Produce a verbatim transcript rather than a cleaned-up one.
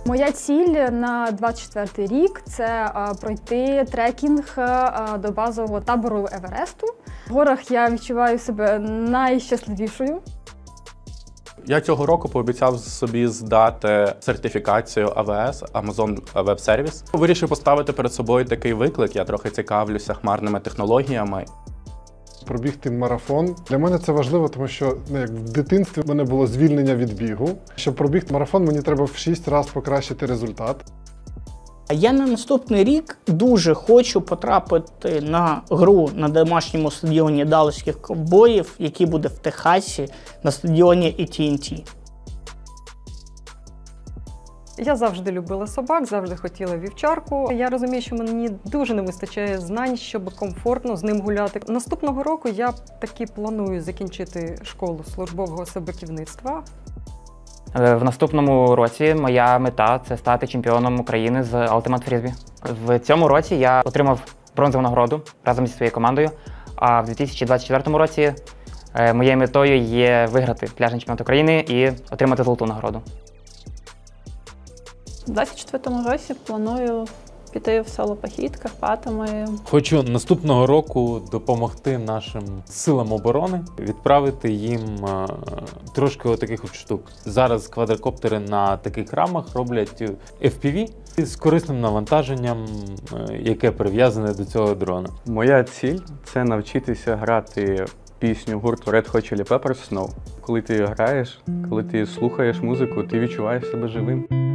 Моя ціль на двадцять четвертий рік – це пройти трекінг до базового табору Евересту. В горах я відчуваю себе найщасливішою. Я цього року пообіцяв собі здати сертифікацію А В С – Amazon Web Service. Вирішив поставити перед собою такий виклик, я трохи цікавлюся хмарними технологіями. Пробігти марафон. Для мене це важливо, тому що ну, як в дитинстві в мене було звільнення від бігу. Щоб пробігти марафон, мені треба в шість разів покращити результат. Я на наступний рік дуже хочу потрапити на гру на домашньому стадіоні Даллаських Ковбоїв, який буде в Техасі, на стадіоні Ей Ті енд Ті. Я завжди любила собак, завжди хотіла вівчарку. Я розумію, що мені дуже не вистачає знань, щоб комфортно з ним гуляти. Наступного року я таки планую закінчити школу службового собаківництва. В наступному році моя мета – це стати чемпіоном України з Ultimate Frisbee. В цьому році я отримав бронзову нагороду разом зі своєю командою, а в дві тисячі двадцять четвертому році моєю метою є виграти пляжний чемпіонат України і отримати золоту нагороду. У двадцять четвертому році планую піти в соло-похід Карпатами. Хочу наступного року допомогти нашим силам оборони, відправити їм е, трошки отаких от штук. Зараз квадрокоптери на таких рамах роблять Еф Пі Ві з корисним навантаженням, е, яке прив'язане до цього дрона. Моя ціль – це навчитися грати пісню гурту Red Hot Chili Peppers «Snow». Коли ти граєш, коли ти слухаєш музику, ти відчуваєш себе живим.